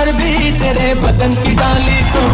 प्यार भी तेरे बदन की डाली को,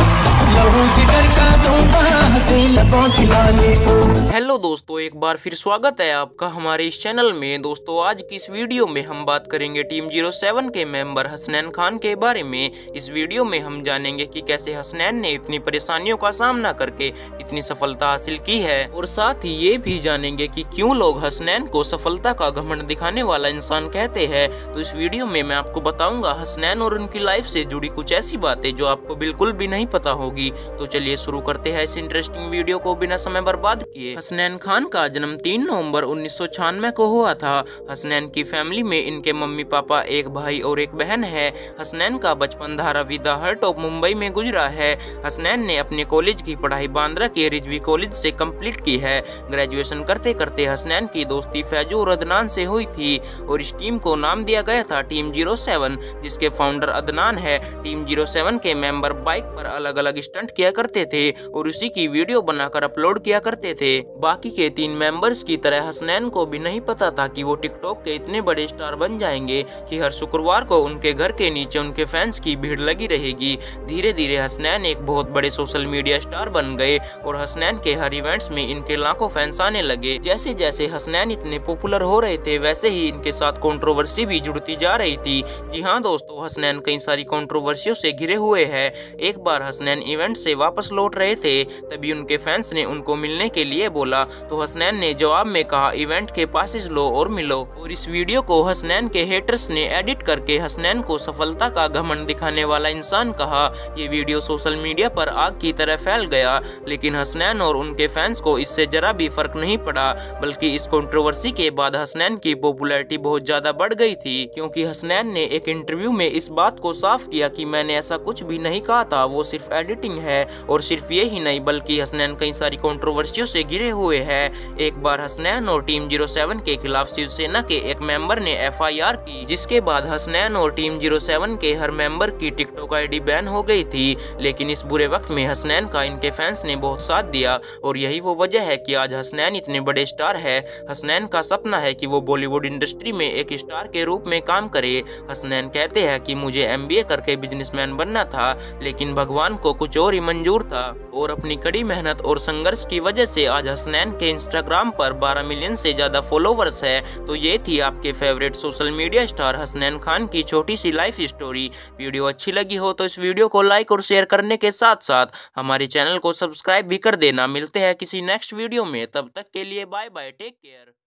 लहू जिगर का दूंगा हंसी लबों की लाली को। हेलो दोस्तों, एक बार फिर स्वागत है आपका हमारे इस चैनल में। दोस्तों आज की इस वीडियो में हम बात करेंगे टीम 07 के मेंबर हसनैन खान के बारे में। इस वीडियो में हम जानेंगे कि कैसे हसनैन ने इतनी परेशानियों का सामना करके इतनी सफलता हासिल की है, और साथ ही ये भी जानेंगे कि क्यों लोग हसनैन को सफलता का घमंड दिखाने वाला इंसान कहते हैं। तो इस वीडियो में मैं आपको बताऊंगा हसनैन और उनकी लाइफ से जुड़ी कुछ ऐसी बातें जो आपको बिल्कुल भी नहीं पता होगी। तो चलिए शुरू करते हैं इस इंटरेस्टिंग वीडियो को बिना समय बर्बाद किए। हसनैन खान का जन्म 3 नवंबर 1996 को हुआ था। हसनैन की फैमिली में इनके मम्मी पापा, एक भाई और एक बहन है। हसनैन का बचपन Dharavi the heart of Mumbai में गुजरा है। हसनैन ने अपने कॉलेज की पढ़ाई बांद्रा के रिजवी कॉलेज से कंप्लीट की है। ग्रेजुएशन करते करते हसनैन की दोस्ती फैजू और अदनान से हुई थी और इस टीम को नाम दिया गया था टीम 07, जिसके फाउंडर अदनान है। टीम 07 के मेंबर बाइक पर अलग अलग स्टंट किया करते थे और उसी की वीडियो बनाकर अपलोड किया करते थे। बाकी के 3 मेंबर्स की तरह हसनैन को भी नहीं पता था कि वो टिकटॉक के इतने बड़े स्टार बन जाएंगे कि हर शुक्रवार को उनके घर के नीचे उनके फैंस की भीड़ लगी रहेगी। धीरे धीरे हसनैन एक बहुत बड़े सोशल मीडिया स्टार बन गए और हसनैन के हर इवेंट्स में इनके लाखों फैंस आने लगे। जैसे जैसे हसनैन इतने पॉपुलर हो रहे थे वैसे ही इनके साथ कंट्रोवर्सी भी जुड़ती जा रही थी। जी हाँ दोस्तों, हसनैन कई सारी कंट्रोवर्सियों से घिरे हुए हैं। एक बार हसनैन इवेंट से वापस लौट रहे थे, तभी उनके फैंस ने उनको मिलने के लिए बोला, तो हसनैन ने जवाब में कहा इवेंट के पासेस लो और मिलो। और इस वीडियो को हसनैन के हेटर्स ने एडिट करके हसनैन को सफलता का घमंड दिखाने वाला इंसान कहा। ये वीडियो सोशल मीडिया पर आग की तरह फैल गया, लेकिन हसनैन और उनके फैंस को इससे जरा भी फर्क नहीं पड़ा, बल्कि इस कंट्रोवर्सी के बाद हसनैन की पॉपुलैरिटी बहुत ज्यादा बढ़ गई थी, क्योंकि हसनैन ने एक इंटरव्यू में इस बात को साफ किया कि मैंने ऐसा कुछ भी नहीं कहा था, वो सिर्फ एडिटिंग है। और सिर्फ ये ही नहीं बल्कि हसनैन कई सारी कंट्रोवर्सियों से घिरे हुए हैं। एक बार हसनैन और टीम 07 के खिलाफ शिवसेना के एक मेंबर ने FIR की, जिसके बाद हसनैन और टीम 07 के हर मेंबर की टिकटॉक ID बैन हो गई थी। लेकिन इस बुरे वक्त में हसनैन का इनके फैंस ने बहुत साथ दिया और यही वो वजह है कि आज हसनैन इतने बड़े स्टार है। हसनैन का सपना है कि वो बॉलीवुड इंडस्ट्री में एक स्टार के रूप में काम करे। हसनैन कहते हैं कि मुझे MBA करके बिजनेसमैन बनना था, लेकिन भगवान को कुछ और ही मंजूर था। और अपनी कड़ी मेहनत और संघर्ष की वजह से आज हसनैन के इंस्टाग्राम पर 12 मिलियन से ज्यादा फॉलोवर्स है। तो ये थी आपके favourite social media star Hasnain Khan की छोटी सी लाइफ स्टोरी। वीडियो अच्छी लगी हो तो इस वीडियो को लाइक और शेयर करने के साथ साथ हमारे चैनल को सब्सक्राइब भी कर देना। मिलते हैं किसी नेक्स्ट वीडियो में, तब तक के लिए बाय बाय, टेक केयर।